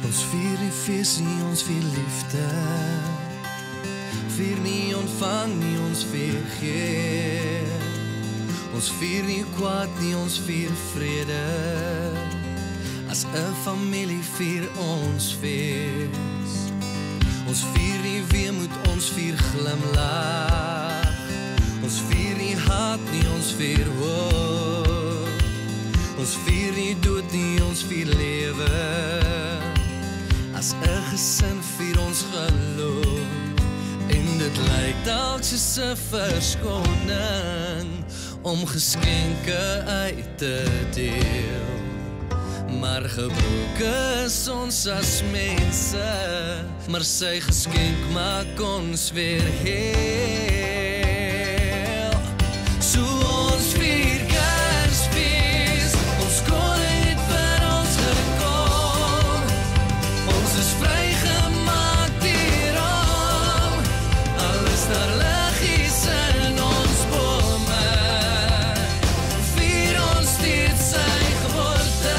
Ons vier nie fees nie, ons vier liefde. Vier nie ontvang nie, ons vier gee. Ons vier nie kwaad nie, ons vier vrede. As 'n familie vier ons fees. Ons vier nie weemoed, ons vier glimlag. Ons vier nie haat nie, ons vier hoop. Ons vier nie dood nie, ons vier lewe. As 'n gesin vier ons geloof. En dit lyk dalk soos 'n verskoning om geskenke uit te deel. Maar gebroken is ons as mense, maar sy geskenk maak ons weer heel. So ons vier Kersfees, ons koning het vir ons gekom. Ons is vrygemaak deur hom, alles daar liggies in ons bome. Vier ons steeds sy geboorte.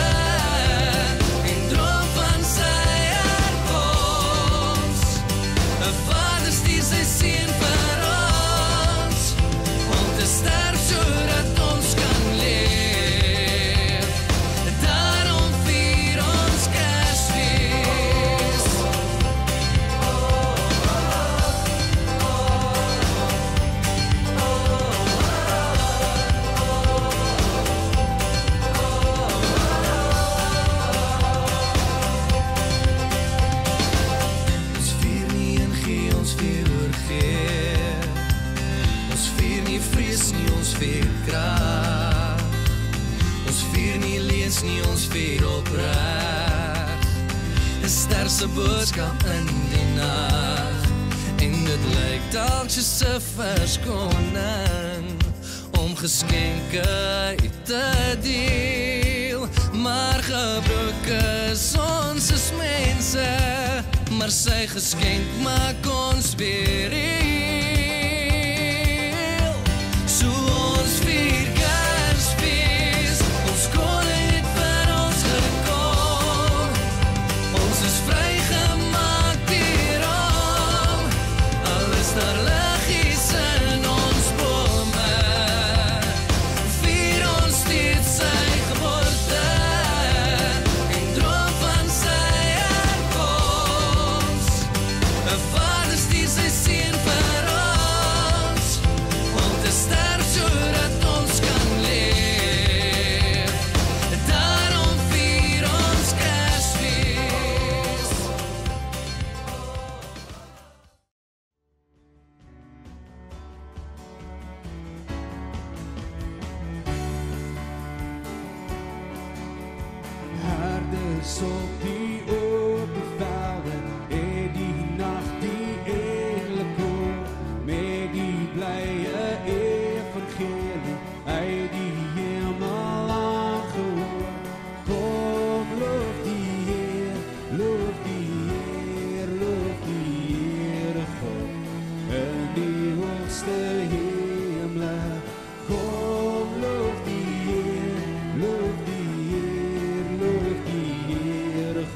Se boodskap in die nag. En dit lyk dalk soos 'n verskoning om geskenke uit te deel. Maar gebroken is ons as mense, maar sy geskenk maak ons weer heel. So ons vier Kersfees, ons koning het vir ons gekom. Ons is vrygemaak deur hom, alles daar liggies in ons bome. Vier ons steeds sy geboorte en droom van sy aankoms. 'n Vader stuur sy seun vir ons, om te sterf sodat ons kan leef. Daarom vier ons Kersfees. Herders op die open velden, en die nacht die engele koor, met die blije evangelie uit die hemel aangehoor. Kom, loof die Heer, loof die Heer, loof die Heere God, in die hoogste hemle. Kom, loof die Heer, loof die Heer, loof die Heere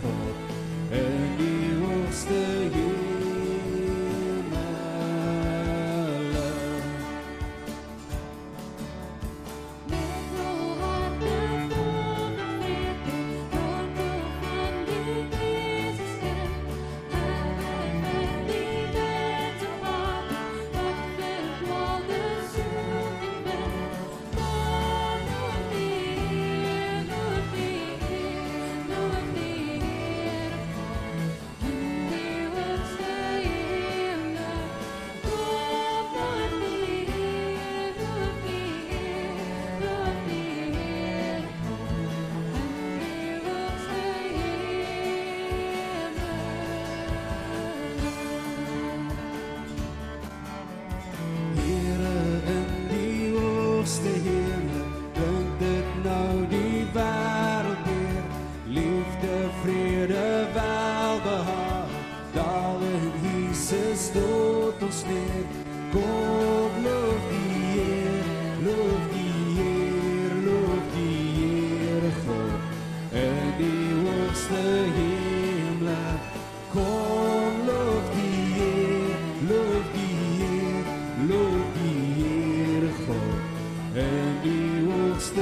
hoogste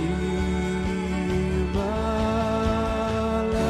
hemele.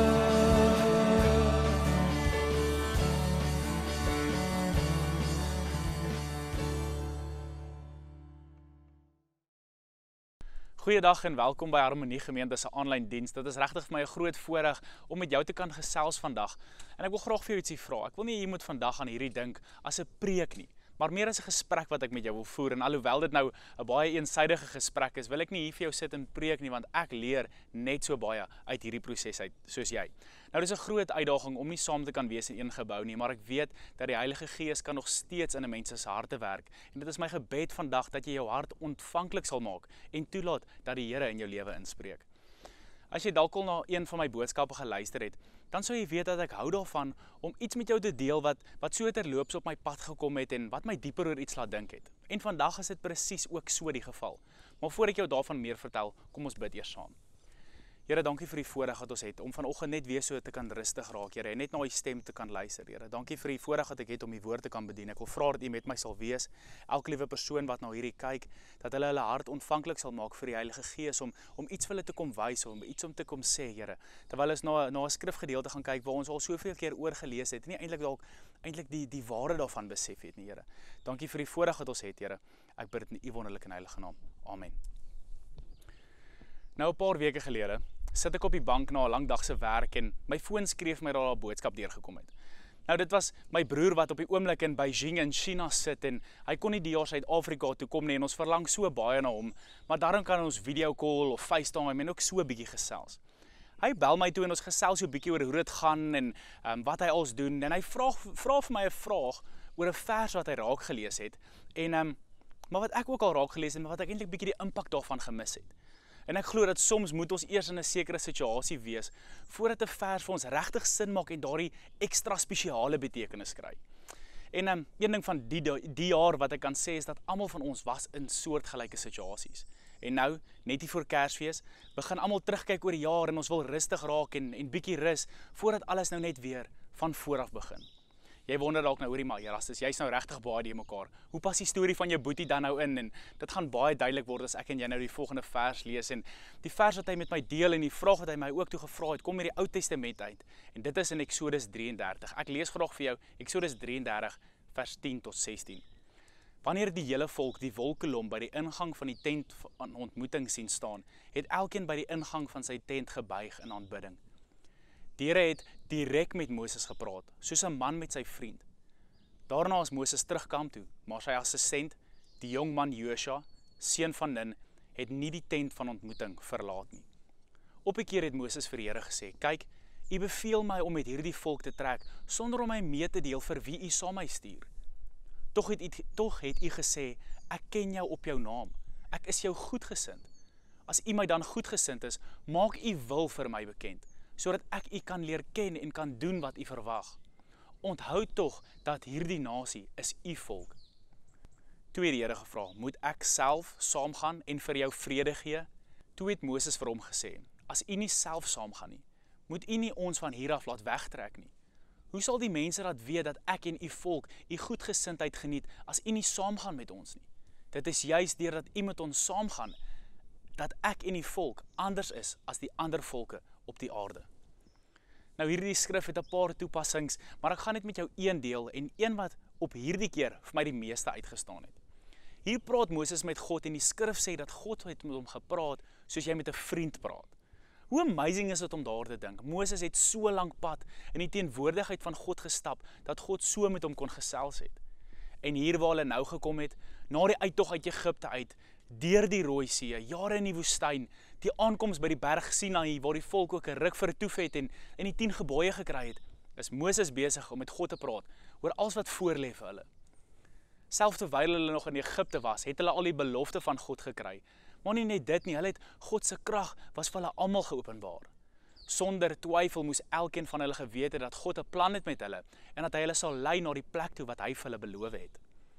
Goeiedag en welkom by Harmonie Gemeente se aanlyn diens. Dit is regtig vir my 'n groot voorreg om met jou te kan gesels vandag. En ek wil graag vir jou ietsie vra. Ek wil nie jy moet vandag aan hierdie dink as 'n preek nie, maar meer as 'n gesprek wat ek met jou wil voer. En alhoewel dit nou 'n baie eensidige gesprek is, wil ek nie hier vir jou sit en preek nie, want ek leer net so baie uit hierdie proses uit soos jy. Nou dis 'n groot uitdaging om nie saam te kan wees in een gebou nie, maar ek weet dat die Heilige Gees kan nog steeds in 'n mens se harte werk. En dit is my gebed vandag dat jy jou hart ontvanklik sal maak en toelaat dat die Here in jou lewe inspreek. As jy dalk al na een van my boodskappe geluister het, dan sou jy weet dat ek hou daarvan om iets met jou te deel wat so terloops op my pad gekom het en wat my dieper oor iets laat dink het. En vandag is dit presies ook so die geval. Maar voor ek jou daarvan meer vertel, kom ons bid eers saam. Here, dankie vir die voorreg wat ons het om vanoggend net weer so te kan rustig raak, Here, en net na U stem te kan luister, Here. Dankie vir die voorreg wat ek het om U woord te kan bedien. Ek wil vra dat U met my sal wees, elke liewe persoon wat na hierdie kyk, dat hulle hart ontvanklik sal maak vir die Heilige Gees om iets vir hulle te kom wys, om iets om te kom sê, Here. Terwyl ons na 'n skrifgedeelte gaan kyk waar ons al soveel keer oor gelees het, nie eintlik die waarde daarvan besef het nie, Here. Dankie vir die voorreg wat ons het, Here. Ek bid dit in U wonderlike en heilige naam. Amen. Nou 'n paar weke gelede sit ek op die bank na 'n lang dag se werk en my foon skreef my daar 'n boodskap deurgekom het. Nou dit was my broer wat op die oomblik in Beijing in China sit en hy kon nie die jaar Suid-Afrika toe kom nie en ons verlang so baie na hom, maar daarom kan ons video call of FaceTime en ook so 'n bietjie gesels. Hy bel my toe en ons gesels so 'n bietjie oor hoe dit gaan en wat hy als doen en hy vra vir my 'n vraag oor 'n vers wat hy raak gelees het en maar wat ek ook al raak gelees het en wat ek eintlik bietjie die impak daarvan gemis het. En ek glo dat soms moet ons eers in 'n sekere situasie wees voordat 'n vers vir ons regtig sin maak en daardie ekstra spesiale betekenis kry. En een ding van die jaar wat ek kan sê is dat almal van ons was in soortgelyke situasies. En nou, net hier voor Kersfees, begin almal terugkyk oor die jaar en ons wil rustig raak en bietjie rus voordat alles nou net weer van voor af begin. Jy wonder dalk nou hoorie maar Erastus, jy's nou regtig baie die mekaar. Hoe pas die storie van jou boetie dan nou in? En dit gaan baie duidelik word as ek en jy nou die volgende vers lees en die vers wat hy met my deel en die vraag wat hy my ook toe gevra het, kom uit die Ou Testament uit. En dit is in Eksodus 33. Ek lees graag vir jou Eksodus 33 vers 10 tot 16. Wanneer die hele volk die wolkkolom by die ingang van die tent van ontmoeting sien staan, het elkeen by die ingang van sy tent gebuig in aanbidding. Die Here het direk met Moses gepraat, soos 'n man met sy vriend. Daarna is Moses terug kamp toe, maar sy assistent, die jong man Joshua, seun van Nun, het nie die tent van ontmoeting verlaat nie. Op 'n keer het Moses vir die Here gesê, "Kyk, U beveel my om met hierdie volk te trek, sonder om my mee te deel vir wie U saam my stuur. Tog het U gesê, ek ken jou op jou naam, ek is jou goedgesind. As U my dan goedgesind is, maak U wil vir my bekend, sodat ek U kan leer ken en kan doen wat U verwag. Onthou tog dat hierdie nasie is U volk." Toe het die Here gevra, "Moet ek self saamgaan en vir jou vrede gee?" Toe het Moses vir hom gesê, "As U nie self saamgaan nie, moet U nie ons van hier af laat wegtrek nie. Hoe sal die mense dat weet dat ek en U volk U goedgesindheid geniet as U nie saamgaan met ons nie? Dit is juist deurdat U met ons saamgaan, dat ek en U volk anders is as die ander volke op die aarde." Nou hierdie skrif het 'n paar toepassings, maar ek gaan net met jou een deel en een wat op hierdie keer vir my die meeste uitgestaan het. Hier praat Moses met God en die skrif sê dat God het met hom gepraat soos jy met 'n vriend praat. Hoe amazing is dit om daar te dink. Moses het so lank pad in die teenwoordigheid van God gestap dat God so met hom kon gesels het. En hier waar hulle nou gekom het, na die uittog uit Egipte uit, deur die Rooi See, jare in die woestyn, die aankoms by die berg Sinaï waar die volk ook 'n ruk vertoef het en die 10 gebooie gekry het, is Moses besig om met God te praat oor alles wat voorlê vir hulle. Selfs terwyl hulle nog in Egipte was, het hulle al die belofte van God gekry. Maar nie net dit nie, hulle het God se krag was vir hulle almal geopenbaar. Sonder twyfel moes elkeen van hulle geweet het dat God 'n plan het met hulle en dat hy hulle sal lei na die plek toe wat hy vir hulle beloof het.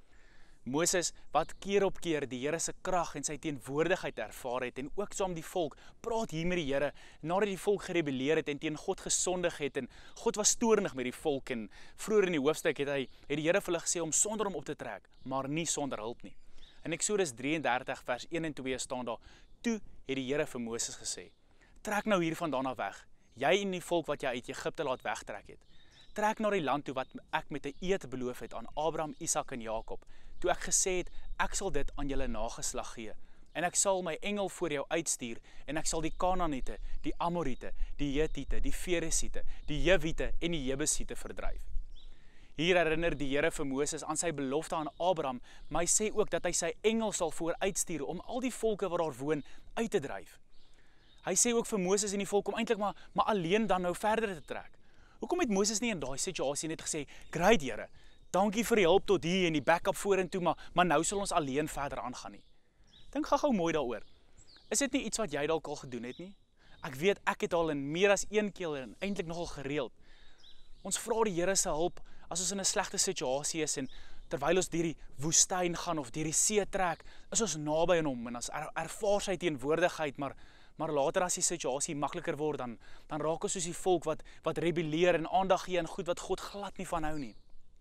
Moses, wat keer op keer die Here se krag en sy teenwoordigheid ervaar het en ook saam die volk, praat hier met die Here nadat die volk gerebelleer het en teen God gesondig het en God was toornig met die volk en vroeër in die hoofstuk het die Here vir hulle gesê om sonder hom op te trek, maar nie sonder hulp nie. In Eksodus 33 vers 1 en 2 staan daar: Toe het die Here vir Moses gesê: Trek nou hier vandaan af weg, jy en die volk wat jy uit Egipte laat wegtrek het. Trek na die land toe wat ek met 'n eed beloof het aan Abraham, Isak en Jakob, toe ek gesê het, ek sal dit aan julle nageslag gee. En ek sal my engel voor jou uitstuur, en ek sal die Kanaaniete, die Amoriete, die Hetiete, die Feresiete, die Jewiete en die Jebusiete verdryf. Hier herinner die Here vir Moses aan sy belofte aan Abraham, maar hy sê ook dat hy sy engel sal vooruitstuur om al die volke wat daar woon uit te dryf. Hy sê ook vir Moses en die volk om eintlik maar alleen dan nou verder te trek. Hoekom het Moses nie in daai situasie net gesê, "Great Here, dankie vir die hulp tot hier en die backup vorentoe, maar nou sal ons alleen verder aangaan nie." Dink gou mooi daaroor. Is dit nie iets wat jy dalk al gedoen het nie? Ek weet ek het al in meer as een keer en eintlik nogal gereeld. Ons vra die Here se hulp as ons in 'n slegte situasie is en terwyl ons deur die woestyn gaan of deur die see trek, is ons naby aan hom en ons ervaar sy teenwoordigheid, maar later as die situasie makliker word, dan raak ons soos die volk wat rebelleer en aandag gee aan goed wat God glad nie van hou nie.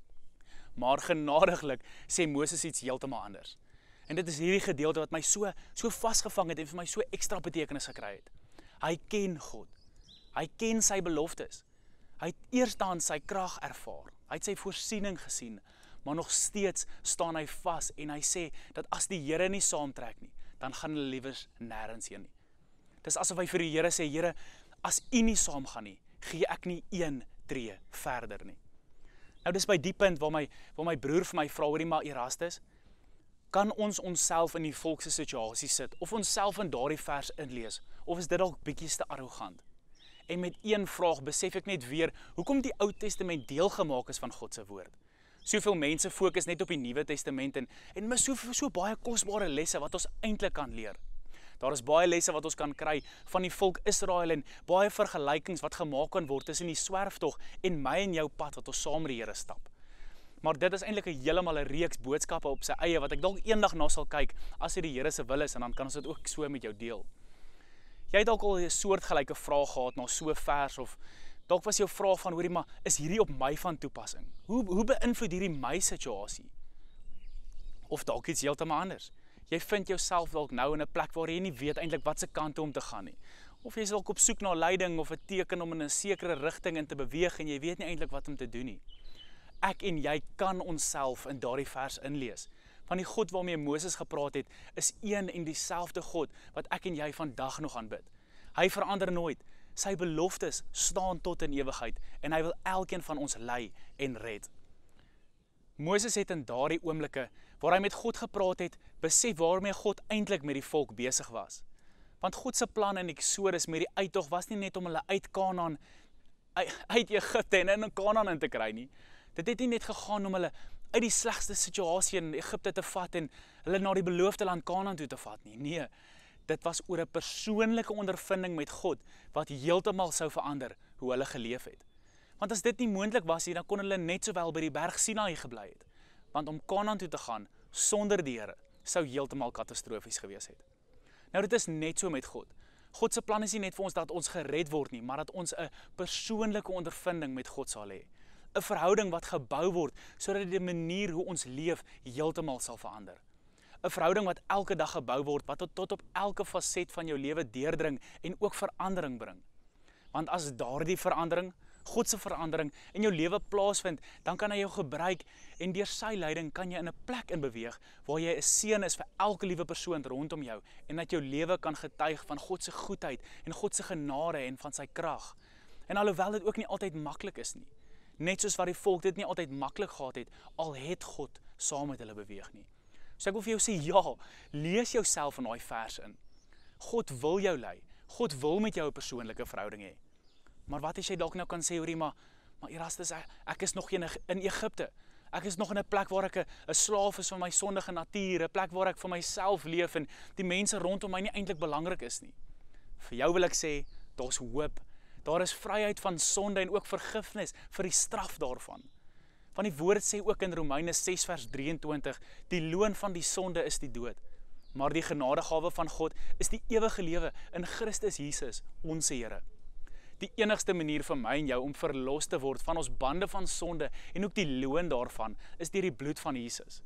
Maar genadiglik sê Moses iets heeltemal anders. En dit is hierdie gedeelte wat my so vasgevang het en vir my so ekstra betekenis gekry het. Hy ken God. Hy ken sy beloftes. Hy het eerstens sy krag ervaar. Hy het sy voorsiening gesien, maar nog steeds staan hy vas en hy sê dat as die Here nie saamtrek nie, dan gaan hulle liewers nêrens heen nie. Dis asof hy vir die Here sê, Here, as U nie saamgaan nie, gee ek nie een tree verder nie. Nou dis by die punt waar my broer vir my vra, hoorie maar Erastus, kan ons onsself in die volk se situasie sit, of onsself in daardie vers inlees, of is dit dalk bietjie te arrogant? En met een vraag besef ek net weer, hoekom die Ou Testament deel gemaak is van God se woord. Soveel mense fokus net op die Nuwe Testament en mis so baie kosbare lesse wat ons eintlik kan leer. Daar is baie lesse wat ons kan kry van die volk Israel en baie vergelykings wat gemaak kan word tussen die swerftog en my en jou pad wat ons saam met die Here stap. Maar dit is eintlik heeltemal 'n reeks boodskappe op sy eie wat ek dalk eendag na sal kyk as dit die Here se wil is en dan kan ons dit ook so met jou deel. Jy het dalk al 'n soortgelyke vraag gehad na so 'n vers of dalk was jou vraag van hoorie maar is hierdie op my van toepassing? Hoe beïnvloed hierdie my situasie? Of dalk iets heeltemal anders. Jy vind jouself dalk nou in 'n plek waar jy nie weet eintlik wat se kant toe om te gaan nie. Of jy is dalk op soek na leiding of 'n teken om in 'n sekere rigting in te beweeg en jy weet nie eintlik wat om te doen nie. Ek en jy kan onsself in daardie vers inlees. Van die God waarmee Moses gepraat het, is een en dieselfde God wat ek en jy vandag nog aanbid. Hy verander nooit. Sy beloftes staan tot in ewigheid en hy wil elkeen van ons lei en red. Moses het in daardie oomblikke waar hy met God gepraat het, besef waarmee God eintlik met die volk besig was. Want God se plan in Eksodus met die uittog was nie net om hulle uit Kanaan, uit Egipte en in Kanaan in te kry nie. Dit het nie net gegaan om hulle uit die slegste situasie in Egipte te vat en hulle na die beloofde land Kanaan toe te vat nie. Nee, dit was oor 'n persoonlike ondervinding met God wat heeltemal sou verander hoe hulle geleef het. Want as dit nie moontlik was nie, dan kon hulle net sowel by die berg Sinaï gebly het. Want om Kanaan toe te gaan sonder die Here sou heeltemal katastrofies gewees het. Nou dit is net so met God. God se plan is nie net vir ons dat ons gered word nie, maar dat ons 'n persoonlike ondervinding met God sal hê. 'n Verhouding wat gebou word sodat die manier hoe ons leef heeltemal sal verander. 'n Verhouding wat elke dag gebou word wat tot op elke faset van jou lewe deurdring en ook verandering bring. Want as daardie verandering, God se verandering in jou lewe plaasvind, dan kan hy jou gebruik en deur sy leiding kan jy in 'n plek in beweeg waar jy 'n seën is vir elke liewe persoon rondom jou en dat jou lewe kan getuig van God se goedheid en God se genade en van sy krag. En alhoewel dit ook nie altyd maklik is nie, net soos wat die volk dit nie altyd maklik gehad het, al het God saam met hulle beweeg nie. So ek wil vir jou sê, ja, lees jouself in daai vers in. God wil jou lei. God wil met jou 'n persoonlike verhouding hê. Maar wat as jy dalk nou kan sê, hoorie, maar Erastus, ek is nog in Egipte. Ek is nog in 'n plek waar ek 'n slaaf is van my sondige natuur, 'n plek waar ek vir myself leef en die mense rondom my nie eintlik belangrik is nie. Vir jou wil ek sê, daar's hoop. Daar is vryheid van sonde en ook vergifnis vir die straf daarvan. Want die woord sê ook in Romeine 6 vers 23, die loon van die sonde is die dood. Maar die genadegawe van God is die ewige lewe in Christus Jesus, ons Here. Die enigste manier vir my en jou om verlos te word van ons bande van sonde en ook die loon daarvan is deur die bloed van Jesus.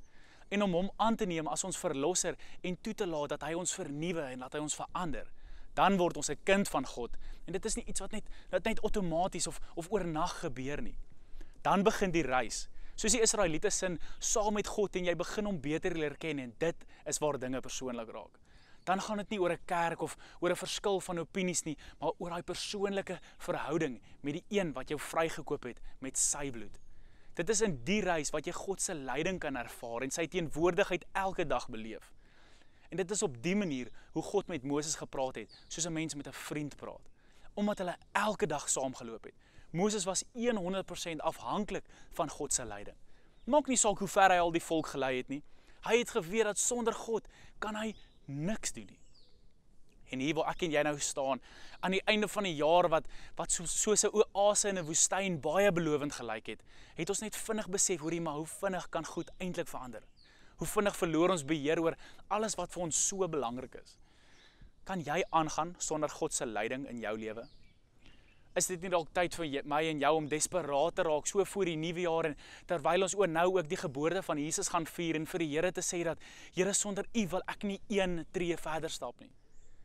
en om hom aan te neem as ons verlosser en toe te laat dat hy ons vernuwe en dat hy ons verander, dan word ons 'n kind van God. En dit is nie iets wat net outomaties of oornag gebeur nie. Dan begin die reis. Soos die Israeliete sin saam met God en jy begin hom beter leer ken en dit is waar dinge persoonlik raak. Dan gaan dit nie oor 'n kerk of oor 'n verskil van opinies nie, maar oor daai persoonlike verhouding met die een wat jou vrygekoop het met sy bloed. Dit is in die reis wat jy God se leiding kan ervaar en sy teenwoordigheid elke dag beleef. En dit is op die manier hoe God met Moses gepraat het, soos 'n mens met 'n vriend praat, omdat hulle elke dag saamgeloop het. Moses was 100% afhanklik van God se leiding. Maak nie saak hoe ver hy al die volk gelei het nie. Hy het geweet dat sonder God kan hy niks doen nie. En hier waar ek en jy nou staan, aan die einde van die jaar wat soos 'n oase in 'n woestyn baie belovend gelyk het ons net vinnig besef maar hoe vinnig kan goed eintlik verander. Hoe vinnig verloor ons beheer oor alles wat vir ons so belangrik is. Kan jy aangaan sonder God se leiding in jou lewe? Is dit nie dalk tyd vir my en jou om desperaat te raak so voor die nuwe jaar en terwyl ons nou ook die geboorte van Jesus gaan vier en vir die Here te sê dat Here, sonder U wil ek nie een tree verder stap nie.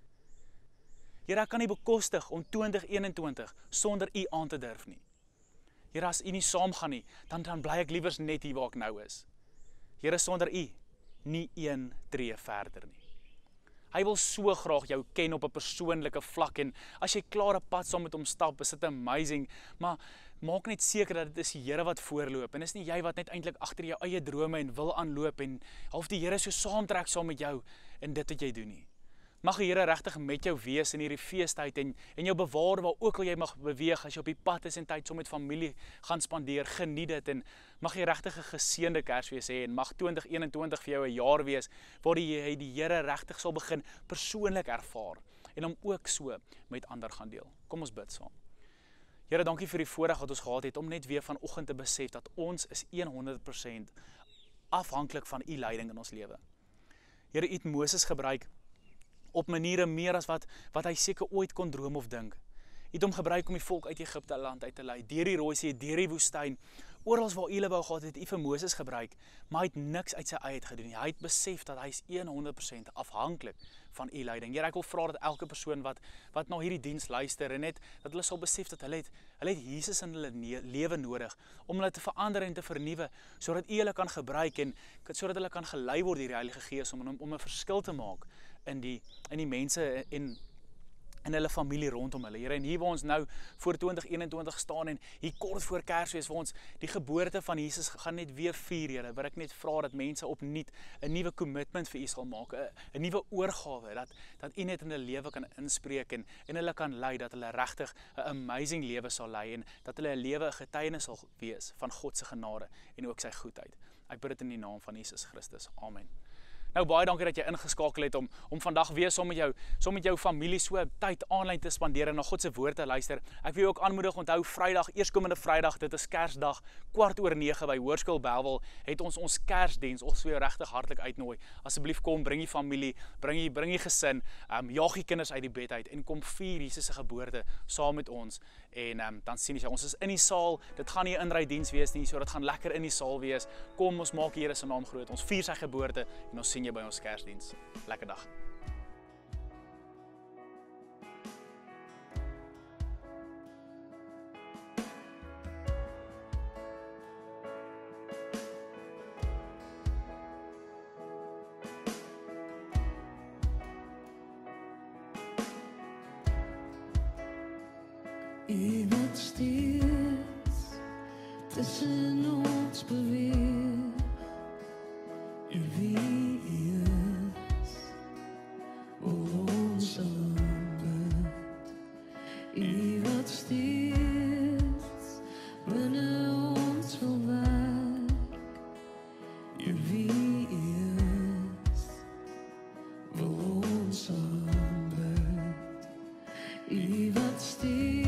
Here, ek kan nie bekostig om 2021 sonder U aan te durf nie. Here, as U nie saamgaan nie, dan bly ek liewers net hier waar ek nou is. Here, sonder U nie een tree verder nie. Hy wil so graag jou ken op 'n persoonlike vlak en as jy klaar 'n pad saam met hom stap, is dit amazing, maar maak net seker dat dit is die Here wat voorloop en is nie jy wat net eintlik agter jou eie drome en wil aanloop en half die Here so saamtrek saam met jou in dit wat jy doen nie. Mag die Here regtig met jou wees in hierdie feestyd en jou bewaar waar ook al jy mag beweeg as jy op die pad is en tyd saam met familie gaan spandeer, geniet dit en mag jy regtig 'n geseënde Kersfees hê en mag 2021 vir jou 'n jaar wees waar jy die Here regtig sal begin persoonlik ervaar en hom ook so met ander gaan deel. Kom ons bid saam. Here, dankie vir die voorreg wat ons gehad het om net weer vanoggend te besef dat ons is 100% afhanklik van U leiding in ons lewe. Here, U het Moses gebruik op maniere meer as wat hy seker ooit kon droom of dink. Hy het hom gebruik om die volk uit Egipte land uit te lei, deur die Rooi See, deur die woestyn, oral waar hulle wou gehad het, hy vir Moses gebruik, maar hy het niks uit sy eie gedoen nie. Hy het besef dat hy is 100% afhanklik van U leiding. Here, ek wil vra dat elke persoon wat na hierdie diens luister en net dat hulle sal besef dat hulle het Jesus in hulle lewe nodig om hulle te verander en te vernuwe sodat U hulle kan gebruik en sodat hulle kan gelei word deur die Heilige Gees om 'n verskil te maak in die mense en in hulle familie rondom hulle. Here, en hier waar ons nou voor 2021 staan en hier kort voor Kersfees waar ons die geboorte van Jesus gaan net weer vier, Here, wil ek net vra dat mense opnuut 'n nuwe commitment vir U sal maak, 'n nuwe oorgawe, dat U net in hulle lewe kan inspreek en hulle kan lei, dat hulle regtig 'n amazing lewe sal lei en dat hulle 'n lewe 'n getuienis sal wees van God se genade en ook sy goedheid. Ek bid dit in die naam van Jesus Christus. Amen. Nou baie dankie dat jy ingeskakel het om vandag weer saam met jou familie so tyd aanlyn te spandeer en na God se woord te luister. Ek wil jou ook aanmoedig, onthou Vrydag, eerskomende Vrydag, dit is Kersdag, 9:15 by Hoërskool Bellville, het ons Kersdiens. Ons wil jou regtig hartlik uitnooi. Asseblief kom, bring die familie, bring die gesin, jaag die kinders uit die bed uit en kom vier Jesus se geboorte saam met ons. En dan sien jy, ons is in die saal, dit gaan nie 'n inrydiens wees nie, so dit gaan lekker in die saal wees. Kom, ons maak die Here se naam groot, ons vier sy geboorte en ons sien jou by ons Kersdiens. Lekker dag. U wat steeds tussen ons beweeg, U wie U is, ons aanbid. U wat steeds binne ons wil werk, U wie U is, wil ons aanbid. U wat steeds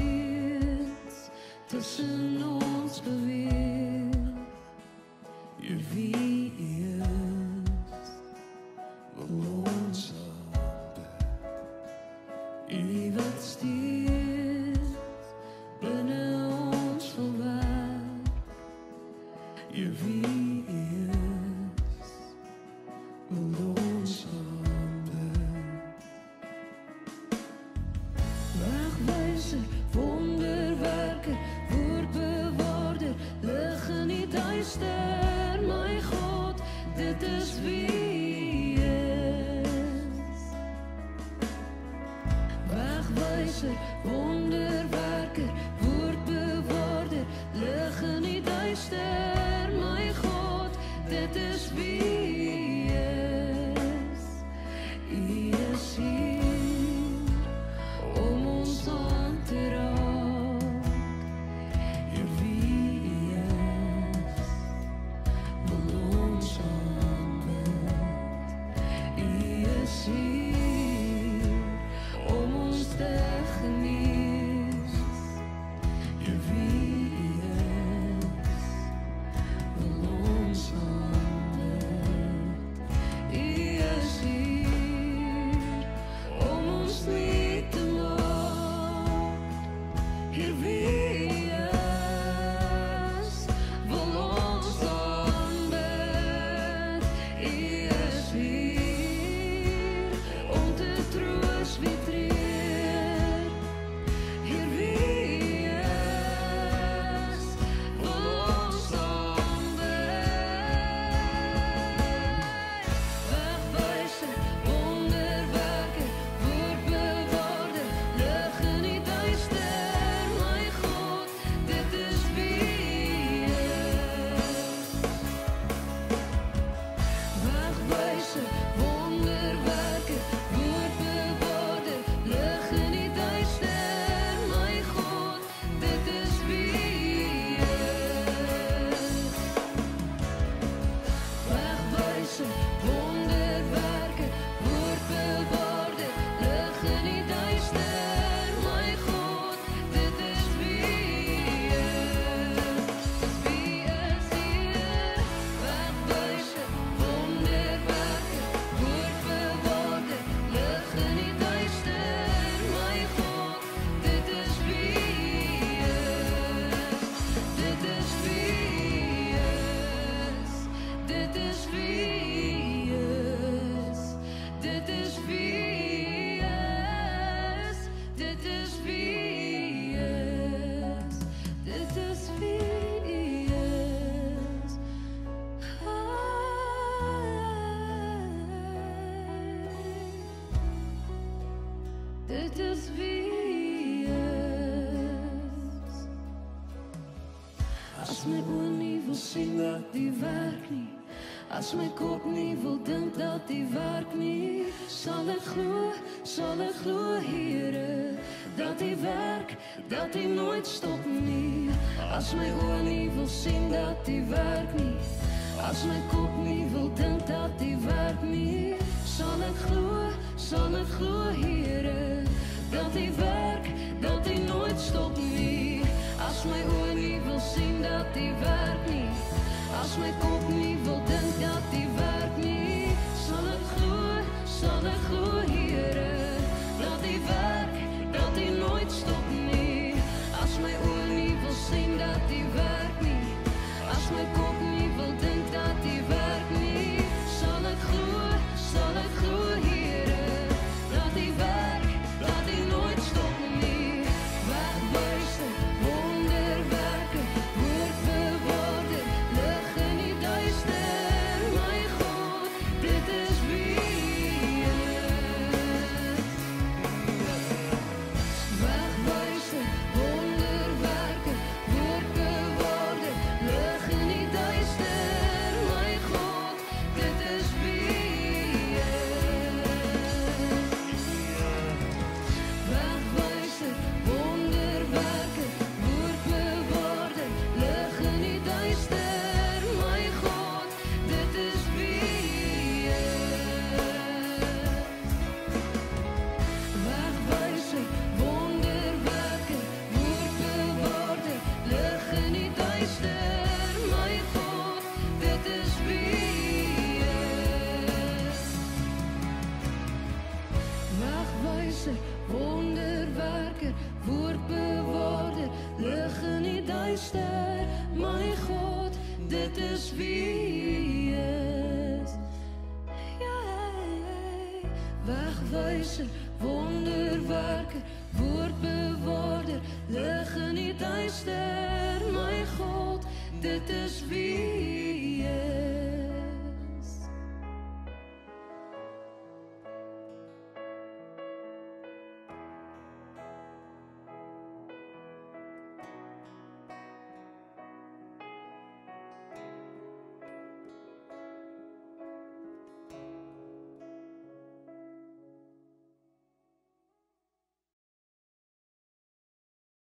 tussen ons beweeg, U wie U is, wil ons aanbid. U wat steeds binne ons wil werk, U wie U is, Wegwijzer, wonderwerker, woordbewaarder, lig in die duister, my God, dit is wie is. Wegwijzer, wonderwerker, woordbewaarder, lig in die duister, my God, dit is wie is. U is hier om ons aan te raak. Heer, wie is, wil ons aanbid. U is hier om ons te genees. Heer, wie is, wil ons aanbid. U is hier om ons nie te maak. Heer, wie is, wil ons aanbid. U is hier om te troos wie treur. Heer, wie is, wil ons aanbid. Wegwijzer, wonderwerker, woordbewaarder, lig in die duister, my God, dit is wie is. Wegwijzer, wonderwerker, woordbewaarder, lig in die duister, my God, dit is wie is. Wegwijzer, wonderwerker, woordbewaarder, lig in die duister, my God, dit is wie is. Wie is hier? Wegwijzer, wonderwerker, woordbewaarder, lig in die duister, my God, dit is wie is. Dit is wie is. Dit is wie is. Dit is wie is. Dit is wie is. Dit is wie is. Dit is wie is. As my oë nie wil sien dat die werk nie, as my kop nie wil dink dat die werk nie, sal ek glo, Here, dat die werk, dat die nooit stop nie. As my oë nie wil sien dat die werk nie, as my kop nie wil dink dat die werk nie, sal ek glo, Here, dat die werk, dat die nooit stop nie. As my oë nie wil sien dat die werk nie, as my kop nie wil dink dat die werk nie, sal ek glo, Here, dat die werk, dat die nooit stop nie. As my oë nie wil sien dat die werk nie, as my kop nie wil dink dat die werk nie, sal ek glo, Here, dat die werk, dat die nooit stop nie. Wegwijzer, wonderwerker, woordbewaarder, lig in die duister, my God, dit is wie is. Wegwijzer, wonderwerker, woordbewaarder, lig in die duister, my God, dit is wie is. Wegwijzer, wonderwerker, woordbewaarder, lig in die duister, my God, dit is wie is. Wegwijzer, wonderwerker, woordbewaarder, lig in die duister, my God, dit is wie is. Wegwijzer, wonderwerker, woordbewaarder, lig in die duister, my God, dit is wie is. wegwyser, wonderwerker, woordbewaarder, lig in die duister, my God, dit is wie jy